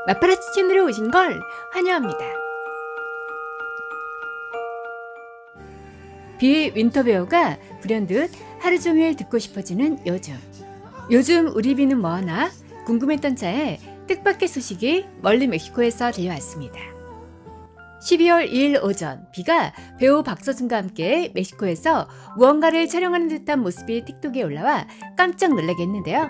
마파라치 채널에 오신 걸 환영합니다. 비 윈터베어가 불현듯 하루 종일 듣고 싶어지는 요즘 우리 비는 뭐하나 궁금했던 차에 뜻밖의 소식이 멀리 멕시코에서 들려왔습니다. 12월 2일 오전 비가 배우 박서준과 함께 멕시코에서 무언가를 촬영하는 듯한 모습이 틱톡에 올라와 깜짝 놀라게 했는데요.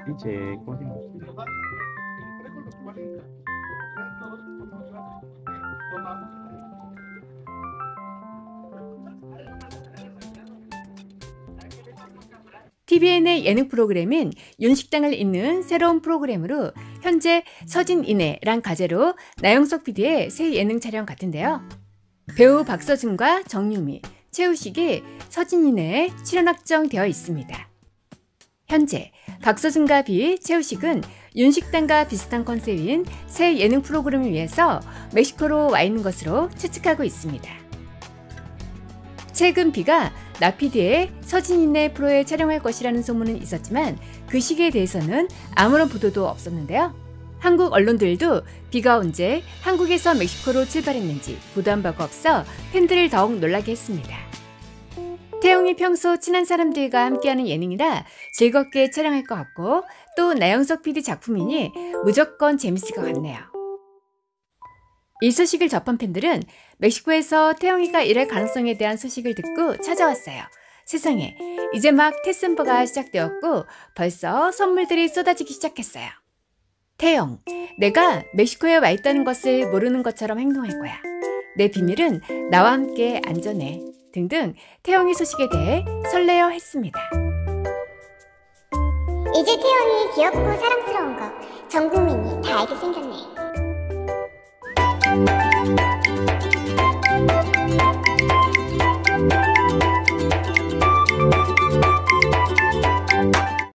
TVN의 예능 프로그램인 윤식당을 잇는 새로운 프로그램으로 현재 서진이네란 가제로 나영석 PD의 새 예능 촬영 같은데요. 배우 박서준과 정유미, 최우식이 서진이네에 출연 확정되어 있습니다. 현재 박서준과 최우식은 윤식당과 비슷한 컨셉인 새 예능 프로그램을 위해서 멕시코로 와 있는 것으로 추측하고 있습니다. 최근 비가 나 PD의 서진이네 프로에 촬영할 것이라는 소문은 있었지만 그 시기에 대해서는 아무런 보도도 없었는데요. 한국 언론들도 비가 언제 한국에서 멕시코로 출발했는지 보도한 바가 없어 팬들을 더욱 놀라게 했습니다. 태용이 평소 친한 사람들과 함께하는 예능이라 즐겁게 촬영할 것 같고 또 나영석 PD 작품이니 무조건 재밌을 것 같네요. 이 소식을 접한 팬들은 멕시코에서 태영이가 일할 가능성에 대한 소식을 듣고 찾아왔어요. 세상에, 이제 막 테슨버가 시작되었고 벌써 선물들이 쏟아지기 시작했어요. 태영, 내가 멕시코에 와 있다는 것을 모르는 것처럼 행동할 거야. 내 비밀은 나와 함께 안전해. 등등 태영이 소식에 대해 설레어 했습니다. 이제 태영이 귀엽고 사랑스러운 거 전 국민이 다 알게 생겼네.